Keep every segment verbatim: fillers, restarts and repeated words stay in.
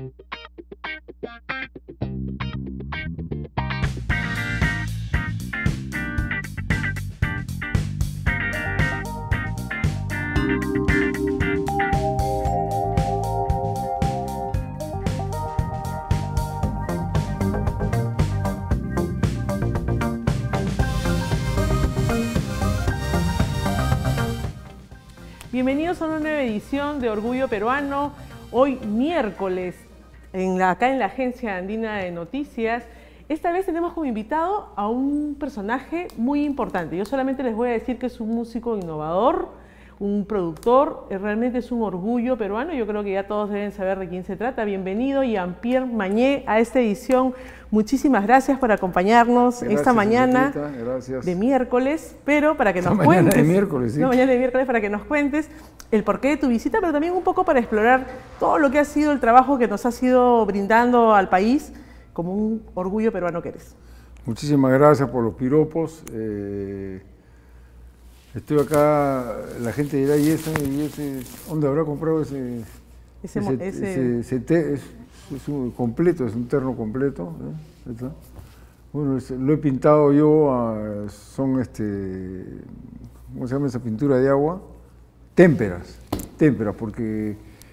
Bienvenidos a una nueva edición de Orgullo Peruano, hoy miércoles, en la, acá en la Agencia Andina de Noticias. Esta vez tenemos como invitado a un personaje muy importante. Yo solamente les voy a decir que es un músico innovador, un productor, realmente es un orgullo peruano. Yo creo que ya todos deben saber de quién se trata. Bienvenido, Jean-Pierre Mañé, a esta edición. Muchísimas gracias por acompañarnos gracias, esta mañana de miércoles, pero para que nos esta cuentes, mañana de miércoles, sí. no, mañana de miércoles, para que nos cuentes el porqué de tu visita, pero también un poco para explorar todo lo que ha sido el trabajo que nos has ido brindando al país como un orgullo peruano que eres. Muchísimas gracias por los piropos. Eh, estoy acá, la gente dirá, ¿y ese, y ese dónde habrá comprado ese, ese, ese, ese... ese, ese té? Es, es un completo, es un terno completo. ¿eh? ¿Está? Bueno, es, lo he pintado yo, a, son, este, ¿cómo se llama esa pintura de agua? Témperas, témperas, porque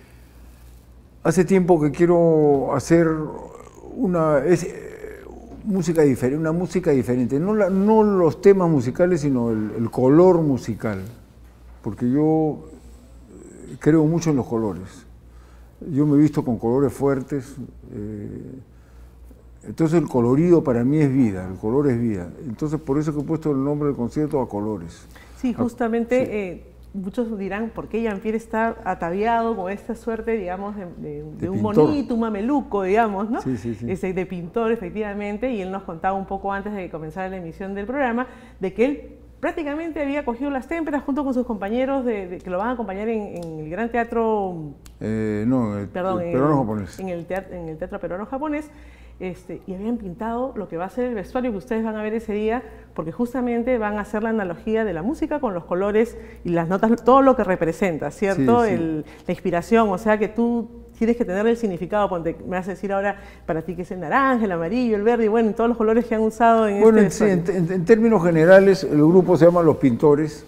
hace tiempo que quiero hacer una es, música diferente, una música diferente, no, la, no los temas musicales, sino el, el color musical, porque yo creo mucho en los colores. Yo me he visto con colores fuertes, eh, entonces el colorido para mí es vida, el color es vida. Entonces por eso que he puesto el nombre del concierto a Colores. Sí, justamente... A, sí. Eh, muchos dirán, ¿por qué Jean-Pierre está ataviado con esta suerte, digamos, de, de, de, de un bonito, un mameluco, digamos, ¿no? Sí, sí, sí. Ese, de pintor, efectivamente, y él nos contaba un poco antes de comenzar la emisión del programa, de que él prácticamente había cogido las témperas junto con sus compañeros de, de, que lo van a acompañar en, en el Gran Teatro... Eh, no, el, perdón, el peruano-japonés. En el teatro, en el teatro peruano-japonés. Este, y habían pintado lo que va a ser el vestuario que ustedes van a ver ese día, porque justamente van a hacer la analogía de la música con los colores y las notas, todo lo que representa, ¿cierto? Sí, sí. El, la inspiración, o sea que tú tienes que tener el significado, ponte, me vas a decir ahora para ti que es el naranja, el amarillo, el verde, y bueno, todos los colores que han usado en bueno, este sí, en, en, en términos generales, el grupo se llama Los Pintores.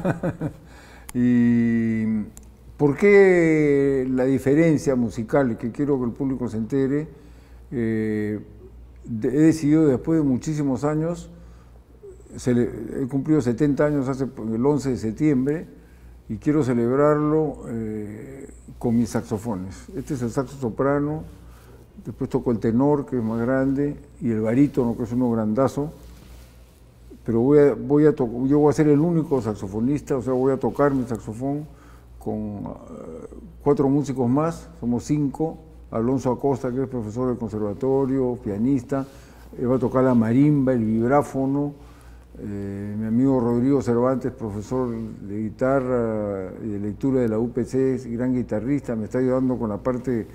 ¿Y por qué la diferencia musical? Que quiero que el público se entere. Eh, de, he decidido después de muchísimos años, se le, he cumplido setenta años hace el once de septiembre y quiero celebrarlo eh, con mis saxofones. Este es el saxo soprano, después toco el tenor, que es más grande, y el barítono, que es uno grandazo, pero voy a, voy a yo voy a ser el único saxofonista, o sea, voy a tocar mi saxofón con uh, cuatro músicos más, somos cinco. Alonso Acosta, que es profesor del conservatorio, pianista, eh, va a tocar la marimba, el vibráfono, eh, mi amigo Rodrigo Cervantes, profesor de guitarra y de lectura de la U P C, es gran guitarrista, me está ayudando con la parte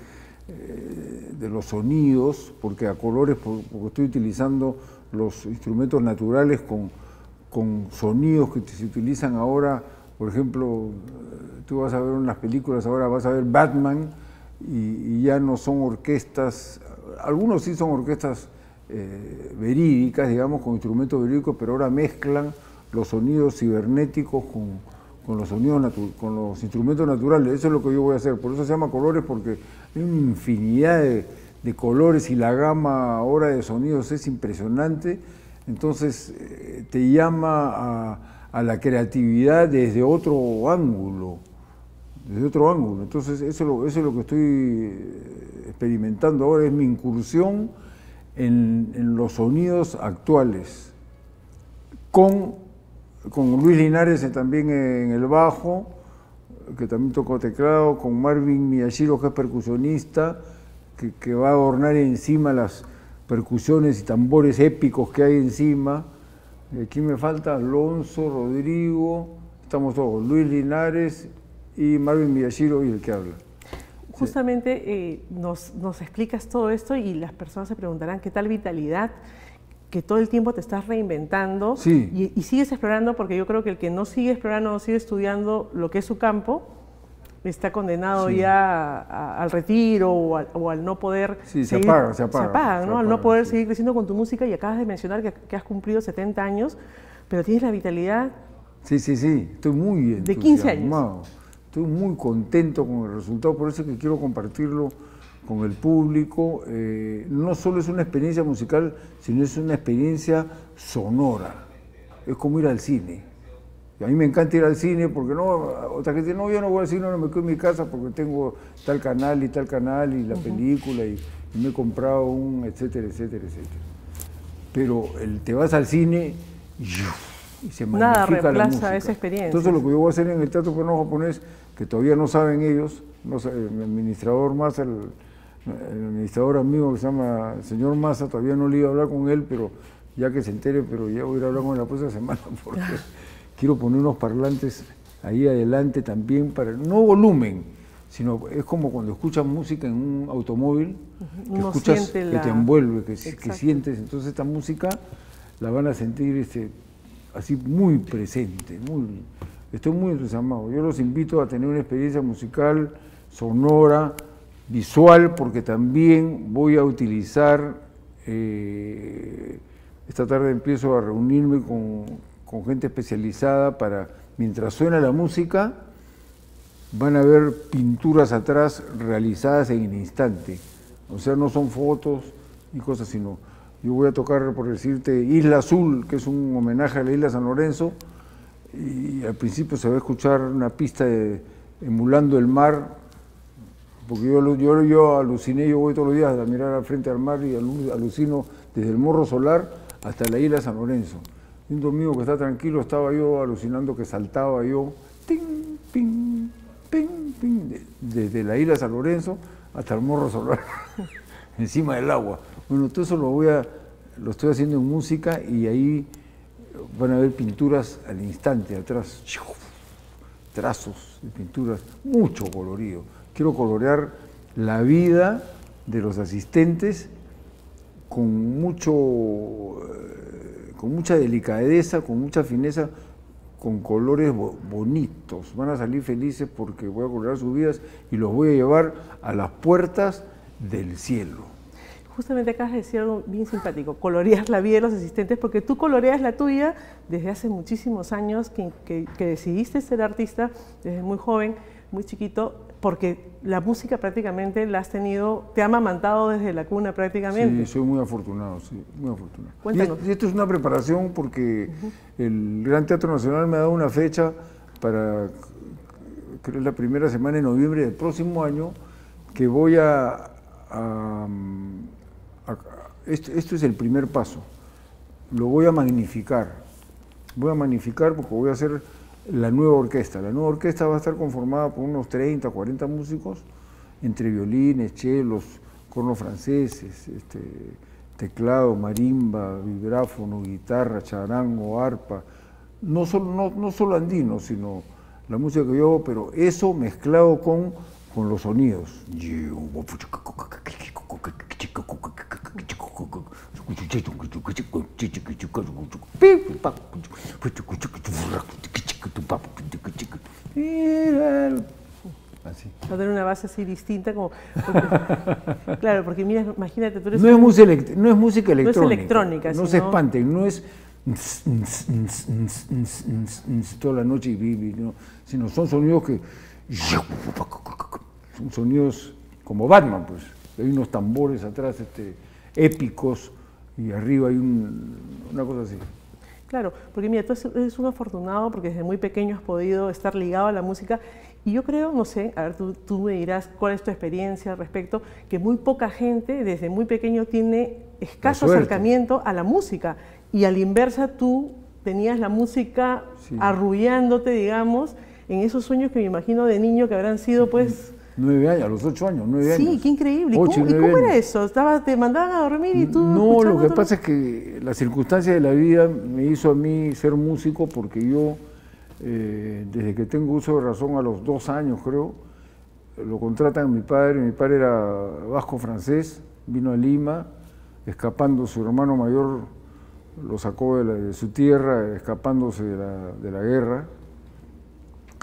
eh, de los sonidos, porque a Colores, porque estoy utilizando los instrumentos naturales con, con sonidos que se utilizan ahora. Por ejemplo, tú vas a ver en las películas, ahora vas a ver Batman, Y, y ya no son orquestas, algunos sí son orquestas eh, verídicas, digamos, con instrumentos verídicos, pero ahora mezclan los sonidos cibernéticos con, con, los, sonidos con los instrumentos naturales. Eso es lo que yo voy a hacer, por eso se llama Colores, porque hay una infinidad de, de colores y la gama ahora de sonidos es impresionante, entonces eh, te llama a, a la creatividad desde otro ángulo. desde otro ángulo. Entonces eso es, lo, eso es lo que estoy experimentando ahora, es mi incursión en, en los sonidos actuales, con, con Luis Linares también en el bajo, que también tocó teclado, con Marvin Miyashiro, que es percusionista, que, que va a adornar encima las percusiones y tambores épicos que hay encima. Aquí me falta Alonso, Rodrigo, estamos todos, Luis Linares y Marvin Miyashiro y el que habla. Justamente sí. eh, nos, nos explicas todo esto y las personas se preguntarán qué tal vitalidad, que todo el tiempo te estás reinventando sí. y, y sigues explorando, porque yo creo que el que no sigue explorando, no sigue estudiando lo que es su campo, está condenado Sí. ya a- a- al retiro o, a- o al no poder Sí, se seguir- apaga, se apaga, apagan, se ¿no? Al no apaga, poder sí. seguir creciendo con tu música, y acabas de mencionar que, que has cumplido setenta años, pero tienes la vitalidad Sí, sí, sí, estoy muy de quince años. entusiasmado. Estoy muy contento con el resultado, por eso es que quiero compartirlo con el público. Eh, no solo es una experiencia musical, sino es una experiencia sonora. Es como ir al cine. Y a mí me encanta ir al cine porque no, otra gente dice, no, yo no voy al cine, no me quedo en mi casa porque tengo tal canal y tal canal y la película y, y me he comprado un, etcétera, etcétera, etcétera. Pero el, te vas al cine y se Nada magnifica la reemplaza música. esa experiencia. Entonces lo que yo voy a hacer en el Teatro Peruano Japonés, que todavía no saben ellos, no sabe- el administrador Massa, el, el administrador amigo que se llama el señor Massa, todavía no le iba a hablar con él, pero ya que se entere, pero ya voy a ir a hablar con él la próxima semana porque quiero poner unos parlantes ahí adelante también para, no volumen, sino es como cuando escuchas música en un automóvil, que Uno escuchas, siente que la- te envuelve, que, que Exacto. sientes, entonces esta música la van a sentir este, así muy presente, muy, estoy muy entusiasmado. Yo los invito a tener una experiencia musical, sonora, visual, porque también voy a utilizar, eh, esta tarde empiezo a reunirme con, con gente especializada para, mientras suena la música, van a ver pinturas atrás realizadas en el instante. O sea, no son fotos y cosas, sino yo voy a tocar, por decirte, Isla Azul, que es un homenaje a la isla San Lorenzo, y al principio se va a escuchar una pista de, emulando el mar, porque yo, lo- yo, yo aluciné, yo voy todos los días a mirar al frente al mar y alu- alucino desde el Morro Solar hasta la isla San Lorenzo. Y un domingo que está tranquilo estaba yo alucinando que saltaba yo, ting, ping, ping, ping, de- desde la isla San Lorenzo hasta el Morro Solar, encima del agua. Bueno, todo eso lo voy a, lo estoy haciendo en música y ahí van a ver pinturas al instante atrás, trazos de pinturas, mucho colorido. Quiero colorear la vida de los asistentes con mucho, eh, con mucha delicadeza, con mucha fineza, con colores bo- bonitos. Van a salir felices porque voy a colorear sus vidas y los voy a llevar a las puertas del cielo. Justamente acabas de decir algo bien simpático, colorear la vida de los asistentes, porque tú coloreas la tuya desde hace muchísimos años, que, que- que decidiste ser artista desde muy joven, muy chiquito, porque la música prácticamente la has tenido, te ha amamantado desde la cuna prácticamente. Sí, soy muy afortunado, sí, muy afortunado. Y, Cuéntanos. es- y esto es una preparación porque el Gran Teatro Nacional me ha dado una fecha para, creo que es la primera semana de noviembre del próximo año, que voy a... a- a- esto, esto es el primer paso, lo voy a magnificar, voy a magnificar porque voy a hacer la nueva orquesta. La nueva orquesta va a estar conformada por unos treinta, cuarenta músicos, entre violines, chelos, cornos franceses, este, teclado, marimba, vibráfono, guitarra, charango, arpa, no solo, no, no solo andino, sino la música que yo hago, pero eso mezclado con, con los sonidos. Así. Va a tener una base así distinta, como, porque- claro, porque mira, imagínate, tú eres No es, un- música elect- no es música electrónica. electrónica, No se sino- espanten, no es toda la noche y vivi, no, sino son sonidos que. Son sonidos como Batman, pues. Hay unos tambores atrás este, épicos y arriba hay un- una cosa así. Claro, porque mira, tú eres un afortunado porque desde muy pequeño has podido estar ligado a la música y yo creo, no sé, a ver, tú, tú me dirás cuál es tu experiencia al respecto, que muy poca gente desde muy pequeño tiene escaso suerte. acercamiento a la música y a la inversa tú tenías la música Sí. arrullándote, digamos, en esos sueños que me imagino de niño que habrán sido pues... Nueve años, a los ocho años, nueve Sí, años. qué increíble. ¿Y Ocho cómo, y nueve cómo era años. eso? Estaba, ¿te mandaban a dormir y tú No, lo escuchando que todo? pasa es que la circunstancia de la vida me hizo a mí ser músico porque yo, eh, desde que tengo uso de razón a los dos años creo, lo contratan a mi padre, mi padre era vasco francés, vino a Lima, escapando, su hermano mayor lo sacó de, la- de su tierra, escapándose de la, de la guerra,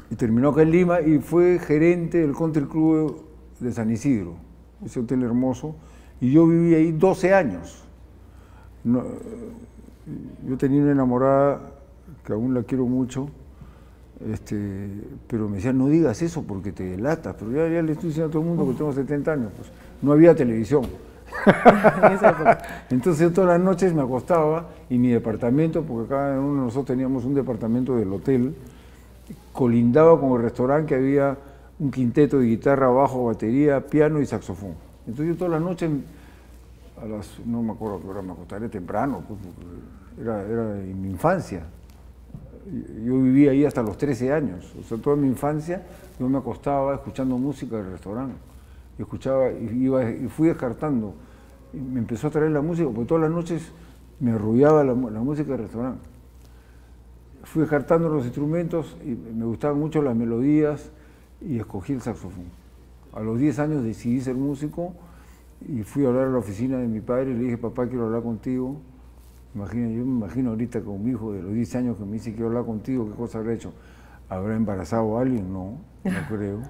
y terminó acá en Lima y fue gerente del Country Club de San Isidro, ese hotel hermoso, y yo viví ahí doce años. No, yo tenía una enamorada que aún la quiero mucho, este, pero me decía, no digas eso porque te delatas, pero ya, ya le estoy diciendo a todo el mundo que tengo setenta años, pues no había televisión. Entonces yo todas las noches me acostaba y mi departamento, porque cada uno de nosotros teníamos un departamento del hotel, colindaba con el restaurante que había un quinteto de guitarra, bajo, batería, piano y saxofón. Entonces yo todas las noches, a las, no me acuerdo a qué hora me acostaré temprano, pues, era, era en mi infancia. Yo viví ahí hasta los trece años, o sea, toda mi infancia yo me acostaba escuchando música del restaurante. Y escuchaba y, iba, y fui descartando. Y me empezó a traer la música, porque todas las noches me arrullaba la, la música del restaurante. Fui descartando los instrumentos y me gustaban mucho las melodías y escogí el saxofón. A los diez años decidí ser músico y fui a hablar a la oficina de mi padre y le dije, papá, quiero hablar contigo. Imagina, yo me imagino ahorita con mi hijo de los diez años que me dice, quiero hablar contigo, ¿qué cosa habrá hecho? ¿Habrá embarazado a alguien? No, no creo.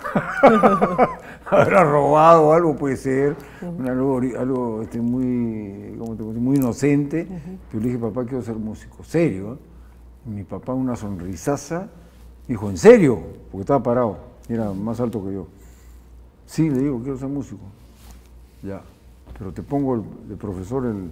Habrá robado algo, puede ser, uh-huh. algo, algo este, muy, ¿cómo te muy inocente. Uh-huh. Pero le dije, papá, quiero ser músico, serio. ¿eh? Y mi papá, una sonrisaza, dijo, ¿en serio? Porque estaba parado, era más alto que yo. Sí, le digo, quiero ser músico. Ya, pero te pongo el, de profesor el,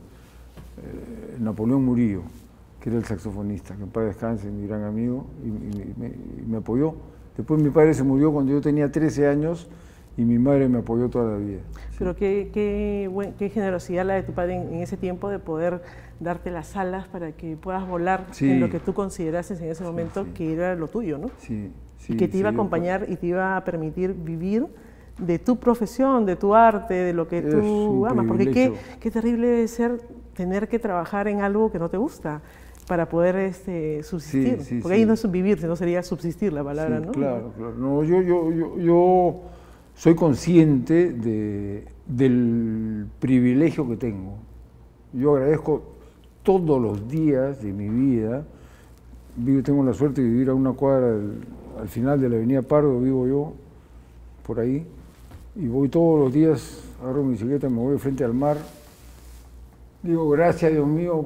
el Napoleón Murillo, que era el saxofonista, que en paz descanse, mi gran amigo, y, y, y, me, y me apoyó. Después mi padre se murió cuando yo tenía trece años y mi madre me apoyó toda la vida. Pero sí. qué, qué, buen, qué generosidad la de tu padre en, en ese tiempo de poder darte las alas para que puedas volar sí. en lo que tú considerases en ese momento sí, sí. que era lo tuyo, ¿no? Sí, sí. Y que te iba sí, a acompañar yo... y te iba a permitir vivir de tu profesión, de tu arte, de lo que es tú amas. Porque qué, qué terrible debe ser tener que trabajar en algo que no te gusta para poder este, subsistir, sí, sí, porque sí. ahí no es vivir, sino sería subsistir la palabra, sí, ¿no? Claro, claro. No, yo, yo, yo, yo soy consciente de, del privilegio que tengo. Yo agradezco todos los días de mi vida. Vivo, tengo la suerte de vivir a una cuadra del, al final de la avenida Pardo, vivo yo, por ahí, y voy todos los días, agarro mi bicicleta, me voy frente al mar. Digo, gracias Dios mío,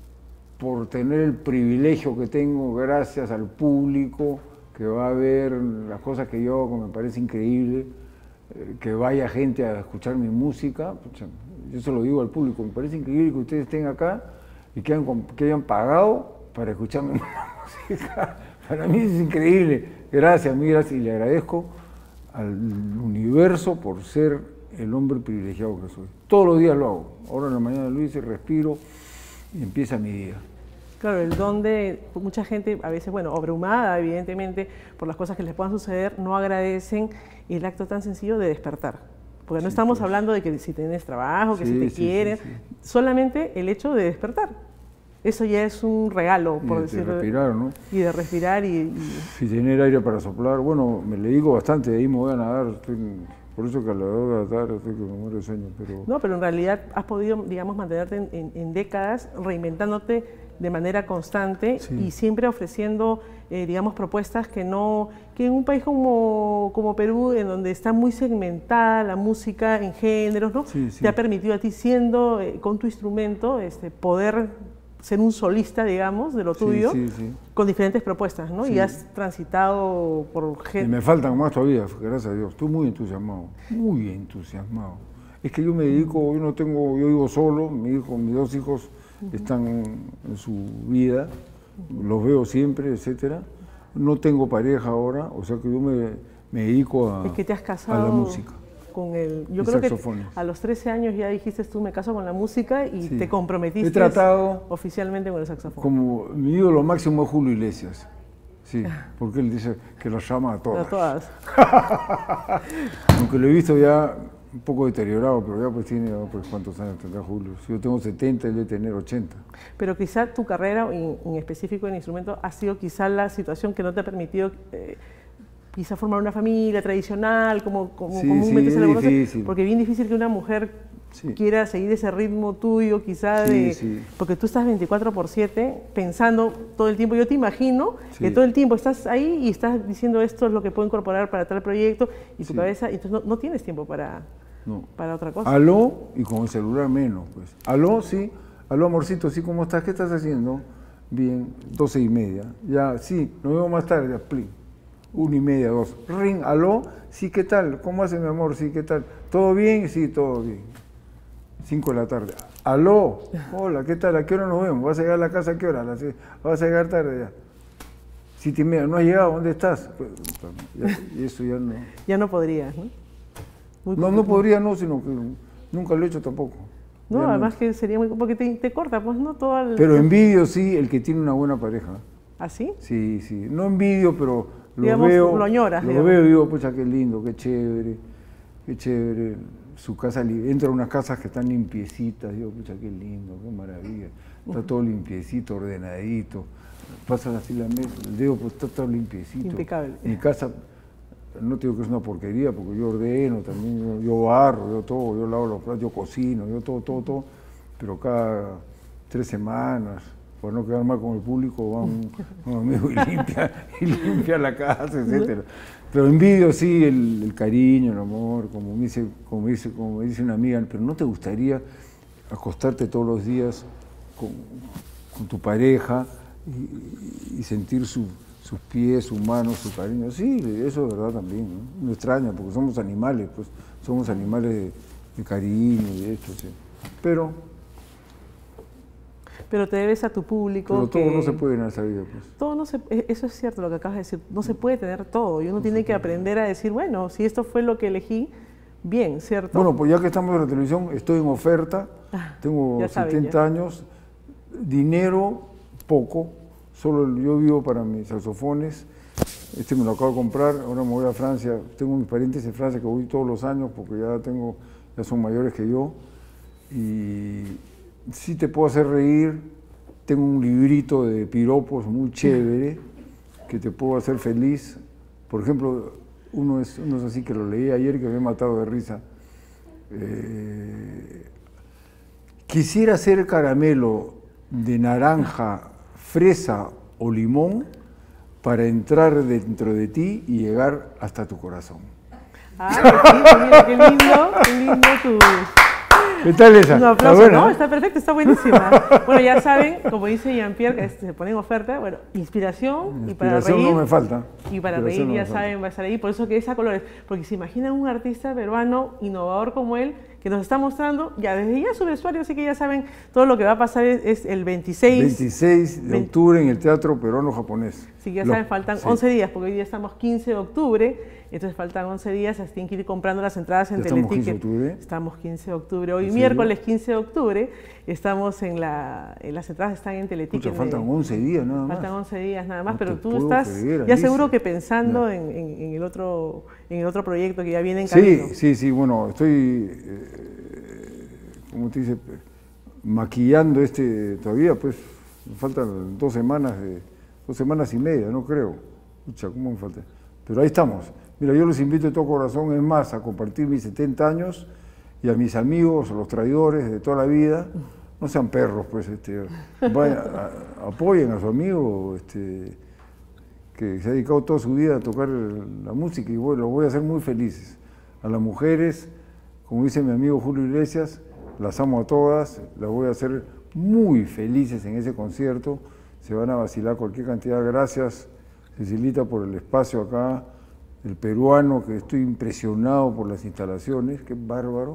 por tener el privilegio que tengo, gracias al público que va a ver las cosas que yo hago, me parece increíble, eh, que vaya gente a escuchar mi música. Pucha, yo se lo digo al público, me parece increíble que ustedes estén acá y que hayan, que hayan pagado para escuchar mi música. Para mí es increíble. Gracias, mil gracias, y le agradezco al universo por ser el hombre privilegiado que soy. Todos los días lo hago. Ahora en la mañana lo hice, respiro y empieza mi día. Claro, el don de mucha gente, a veces, bueno, abrumada evidentemente por las cosas que les puedan suceder, no agradecen el acto tan sencillo de despertar. Porque no sí, estamos pues. hablando de que si tienes trabajo, que sí, si te sí, quieren, sí, sí. solamente el hecho de despertar. Eso ya es un regalo, por y decirlo. De respirar, ¿no? Y de respirar y, y... Y tener aire para soplar. Bueno, me le digo bastante, de ahí me voy a nadar. Estoy, por eso que a la hora de la tarde estoy que me muero de sueño. Pero... No, pero en realidad has podido, digamos, mantenerte en, en, en décadas, reinventándote de manera constante sí. y siempre ofreciendo, eh, digamos, propuestas que no, que en un país como, como Perú, en donde está muy segmentada la música en géneros, ¿no? Sí, sí. Te ha permitido a ti, siendo eh, con tu instrumento, este, poder ser un solista, digamos, de lo tuyo, sí, sí, sí. con diferentes propuestas, ¿no? Sí. Y has transitado por gente. Y me faltan más todavía, gracias a Dios. Estoy muy entusiasmado, muy entusiasmado. Es que yo me dedico, yo no tengo, yo vivo solo, mi hijo, mis dos hijos uh-huh. están en su vida, uh-huh. los veo siempre, etcétera. No tengo pareja ahora, o sea que yo me, me dedico a, es que te has casado a la música. Con el, yo creo que a los trece años ya dijiste tú, me caso con la música y sí. te comprometiste He tratado oficialmente con el saxofón. Como mi ídolo máximo es Julio Iglesias, sí, porque él dice que los llama a todas. A todas. Aunque lo he visto ya un poco deteriorado, pero ya pues tiene, pues cuántos años tendrá Julio. Si yo tengo setenta, él debe tener ochenta. Pero quizá tu carrera, en, en específico en instrumento, ha sido quizá la situación que no te ha permitido... Eh, quizá formar una familia tradicional, como, como sí, comúnmente sí, se le conoce, difícil. porque es bien difícil que una mujer sí. quiera seguir ese ritmo tuyo, quizá sí, de... Sí. Porque tú estás veinticuatro por siete pensando todo el tiempo. Yo te imagino sí. que todo el tiempo estás ahí y estás diciendo esto es lo que puedo incorporar para tal proyecto y tu sí. cabeza, entonces no, no tienes tiempo para, no. para otra cosa. Aló, y con el celular menos, pues. Aló, sí. Aló, amorcito, sí, ¿cómo estás? ¿Qué estás haciendo? Bien, doce y media. Ya, sí, nos vemos más tarde, plin. Una y media, dos. Ring, aló, sí, ¿qué tal? ¿Cómo hace mi amor? Sí, ¿qué tal? ¿Todo bien? Sí, todo bien. Cinco de la tarde. Aló, hola, ¿qué tal? ¿A qué hora nos vemos? ¿Vas a llegar a la casa a qué hora? ¿Vas a llegar tarde ya? Siete y media, ¿no has llegado? ¿Dónde estás? Pues, ya, y eso ya no. Ya no podrías, ¿no? Muy no, no podría, no, sino que nunca lo he hecho tampoco. No, ya además no. que sería muy... porque te, te corta, pues, ¿no? Todo el... Pero envidio, sí, el que tiene una buena pareja. ¿Ah, sí? Sí, sí. No envidio, pero lo digamos, veo... lo añoras, Lo digamos. veo y digo, pucha, qué lindo, qué chévere, qué chévere. Su casa, entra a unas casas que están limpiecitas, digo, pucha, qué lindo, qué maravilla. Está todo limpiecito, ordenadito. Pasas así la mesa, el dedo, pues está todo limpiecito. Impecable. Mi casa... No te digo que es una porquería, porque yo ordeno también, yo, yo barro, yo todo, yo lavo los platos, yo cocino, yo todo, todo, todo, pero cada tres semanas, por no quedar mal con el público, va un, un amigo y limpia, y limpia la casa, etcétera. Pero envidio, sí, el, el cariño, el amor, como me, dice, como, dice, como me dice una amiga, pero ¿no te gustaría acostarte todos los días con, con tu pareja y, y sentir su... sus pies, sus manos, su cariño? Sí, eso es verdad también, ¿no? No extraña, porque somos animales, pues, somos animales de, de cariño y de esto, sí. Pero... Pero te debes a tu público. Pero que todo no se puede en esa vida, pues. Todo no se... Eso es cierto lo que acabas de decir, no se puede tener todo, y uno no tiene que aprender a decir, bueno, si esto fue lo que elegí, bien, ¿cierto? Bueno, pues ya que estamos en la televisión, estoy en oferta, tengo saben, setenta ya. años, dinero, poco, solo yo vivo para mis saxofones, este me lo acabo de comprar, ahora me voy a Francia, tengo mis parientes en Francia que voy todos los años porque ya tengo, ya son mayores que yo, y sí te puedo hacer reír, tengo un librito de piropos muy chévere, que te puedo hacer feliz, por ejemplo, uno es, uno es así que lo leí ayer que me he matado de risa, eh, quisiera ser caramelo de naranja, fresa o limón para entrar dentro de ti y llegar hasta tu corazón. Ah, sí, mira, qué lindo, qué lindo tu... ¿Qué tal esa? Un aplauso, ¿no? Está perfecto, está buenísima. Bueno, ya saben, como dice Jean-Pierre, que se pone en oferta, bueno, inspiración, inspiración y para reír. no me falta. Y para reír, no ya saben, va a estar ahí. Por eso que es a colores. Porque se imaginan un artista peruano innovador como él, que nos está mostrando, ya desde ya su vestuario, así que ya saben, todo lo que va a pasar es, es el veintiséis... veintiséis de octubre en el Teatro Peruano-Japonés. Sí, ya lo, saben, faltan sí. once días, porque hoy día estamos quince de octubre, entonces faltan once días, así tienen que ir comprando las entradas en Teleticket. ¿Estamos quince de octubre? Estamos quince de octubre, hoy miércoles quince de octubre, estamos en la, en las entradas están en Teleticket. Pucha, faltan once días nada más. Faltan once días nada más, no pero tú puedo estás creer, ya Alicia. seguro que pensando en, en, en, el otro, en el otro proyecto que ya viene en camino. Sí, sí, sí, bueno, estoy, eh, ¿cómo te dice? Maquillando este todavía, pues, me faltan dos semanas, de, dos semanas y media, no creo. Pucha, ¿cómo me falta? Pero ahí estamos. Mira, yo los invito de todo corazón, es más, a compartir mis setenta años y a mis amigos, a los traidores de toda la vida, no sean perros, pues, este, vayan, a, apoyen a su amigo, este, que se ha dedicado toda su vida a tocar la música y bueno, los voy a hacer muy felices. A las mujeres, como dice mi amigo Julio Iglesias, las amo a todas, las voy a hacer muy felices en ese concierto, se van a vacilar cualquier cantidad. Gracias, Cecilita, por el espacio acá, el peruano, que estoy impresionado por las instalaciones, qué bárbaro,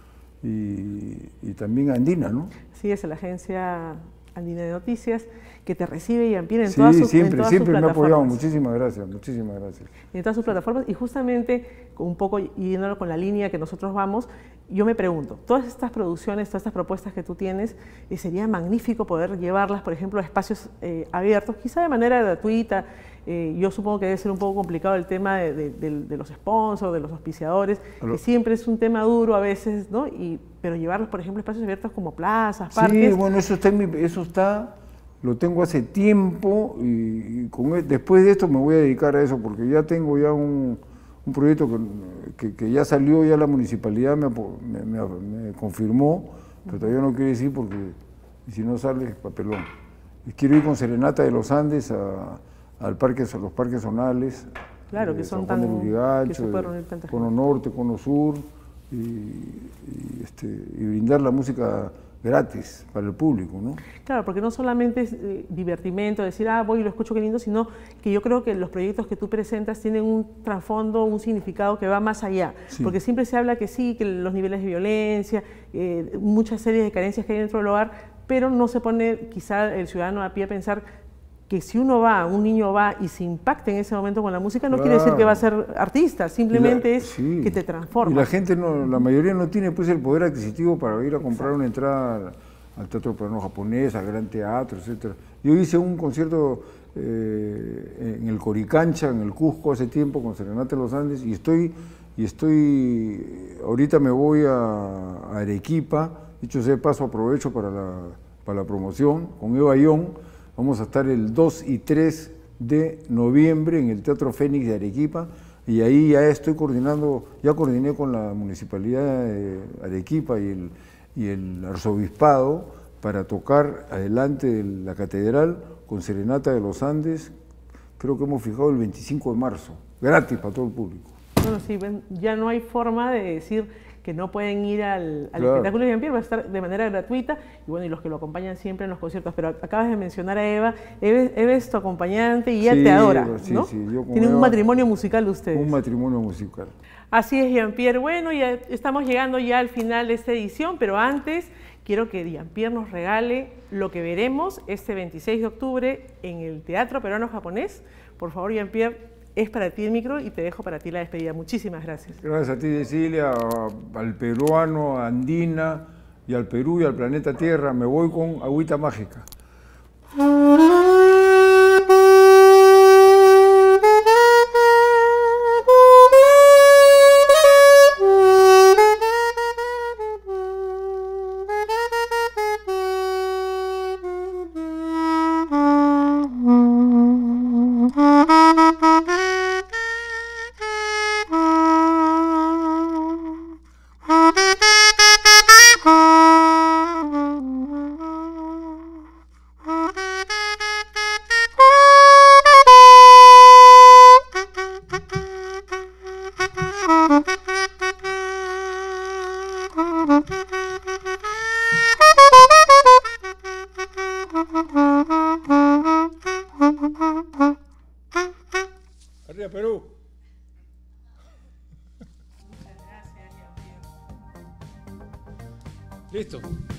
y, y también Andina, ¿no? Sí, es la agencia Andina de Noticias, que te recibe y ampliar en sí, todas sus siempre, en todas siempre sus me ha apoyado, plataformas. muchísimas gracias, muchísimas gracias. En todas sus plataformas, y justamente un poco yéndolo con la línea que nosotros vamos, yo me pregunto, todas estas producciones, todas estas propuestas que tú tienes, eh, sería magnífico poder llevarlas, por ejemplo, a espacios eh, abiertos, quizá de manera gratuita. Eh, yo supongo que debe ser un poco complicado el tema de, de, de, de los sponsors, de los auspiciadores, Hello. que siempre es un tema duro a veces, ¿no? Y, pero llevarlos, por ejemplo, a espacios abiertos como plazas, parques. Sí, bueno, eso está, en mi, eso está lo tengo hace tiempo y, y con, después de esto me voy a dedicar a eso porque ya tengo ya un, un proyecto que, que, que ya salió, ya la municipalidad me, me, me, me confirmó, pero todavía no quiero decir porque si no sale es papelón. Y quiero ir con Serenata de los Andes a, al parque, a los parques zonales. Claro, que son San Juan tan... del Urigancho, que se puede reunir tanta Cono gente. Norte, Cono Sur, y, y, este, y brindar la música gratis para el público, ¿no? Claro, porque no solamente es eh, divertimento, decir, ah, voy y lo escucho, qué lindo, sino que yo creo que los proyectos que tú presentas tienen un trasfondo, un significado que va más allá. Sí. Porque siempre se habla que sí, que los niveles de violencia, eh, muchas series de carencias que hay dentro del hogar, pero no se pone quizá el ciudadano a pie a pensar que si uno va, un niño va y se impacta en ese momento con la música, no claro. quiere decir que va a ser artista, simplemente la, es sí. que te transforma. Y la gente, no, la mayoría no tiene pues el poder adquisitivo para ir a comprar Exacto. una entrada al Teatro Peruano Japonés, al Gran Teatro, etcétera. Yo hice un concierto eh, en el Coricancha, en el Cusco, hace tiempo, con Serenata de los Andes, y estoy, y estoy ahorita me voy a, a Arequipa, dicho sea de paso, aprovecho para la, para la promoción, con Eva Ión. Vamos a estar el dos y tres de noviembre en el Teatro Fénix de Arequipa y ahí ya estoy coordinando, ya coordiné con la Municipalidad de Arequipa y el, y el Arzobispado para tocar adelante de la Catedral con Serenata de los Andes, creo que hemos fijado el veinticinco de marzo, gratis para todo el público. Bueno, sí, ya no hay forma de decir que no pueden ir al, al claro. espectáculo de Jean-Pierre, va a estar de manera gratuita, y bueno, y los que lo acompañan siempre en los conciertos, pero acabas de mencionar a Eva, Eva, Eva es tu acompañante y ella sí, te adora, sí, ¿no? Sí, yo Tienen Eva, un matrimonio musical ustedes. Un matrimonio musical. Así es, Jean-Pierre. Bueno, ya estamos llegando ya al final de esta edición, pero antes quiero que Jean-Pierre nos regale lo que veremos este veintiséis de octubre en el Teatro Peruano Japonés. Por favor, Jean-Pierre, es para ti el micro y te dejo para ti la despedida. Muchísimas gracias. Gracias a ti, Cecilia, al peruano, a Andina, y al Perú y al planeta Tierra. Me voy con Agüita Mágica. Arriba, Perú. Muchas gracias, Jean-Pierre. Listo.